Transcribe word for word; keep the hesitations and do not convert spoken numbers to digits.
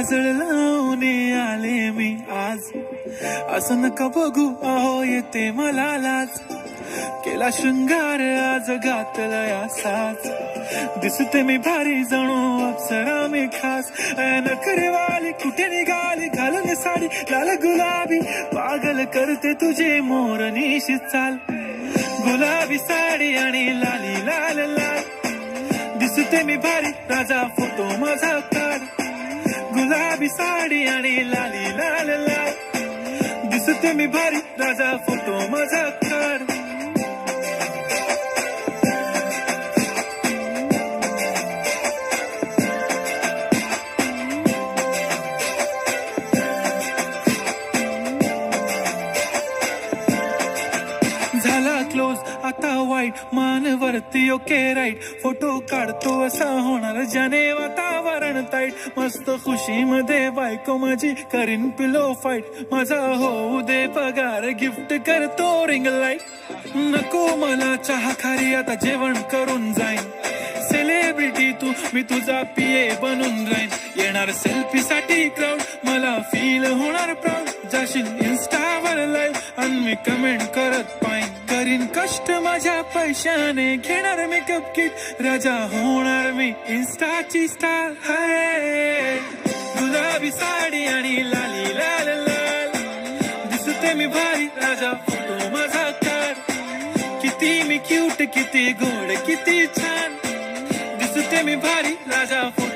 काजळ लावून आले मी आज, असं नका बघू अहो येते मला लाज, केला शृंगार आज घातला साज, दिसते मी भारी जणू अप्सरा मी खास, नखरेवाली कुठे निघाली घालून साडी लाल गुलाबी, पागल करते तुझे मोरनीशी चाल, गुलाबी साडी आणि लाली लाल लाल, दिसते मी भारी राजा फोटो माझा काढ, गुलाबी साडी आणि लाली लाल लाल, दिसते मी भारी राजा फोटो माझा काढ. झाला क्लोज आता वाईट मानवरती ओके राईट, फोटो काढतो असा होणार ज्याने वातावरण ताईट, मस्त खुशी मध्ये बायको माझी करीन पिलो फाईट, माझा होऊ दे पगार गिफ्ट करतो रिंग लाईट, नको मला चहा खारी आता जेवण करून जाईन, सेलिब्रिटी तू मी तुझा पीए बनून राहीन, येणार सेल्फी साठी क्राऊड मला फील होणार प्राऊड, जाशील इन्स्टावर लाईव्ह आणि मी कमेंट करत पाईन, करीन कष्ट माझ्या पैशाने घेणार मेकअप किट, राजा होणार मी इन्स्टाची स्टार. हाय गुलाबी साडी आणि लाली लाल लाल, दिसते मी भारी राजा फोटो माझा काढ, किती मी क्यूट किती गोड किती छान, दिसते मी भारी राजा फोटो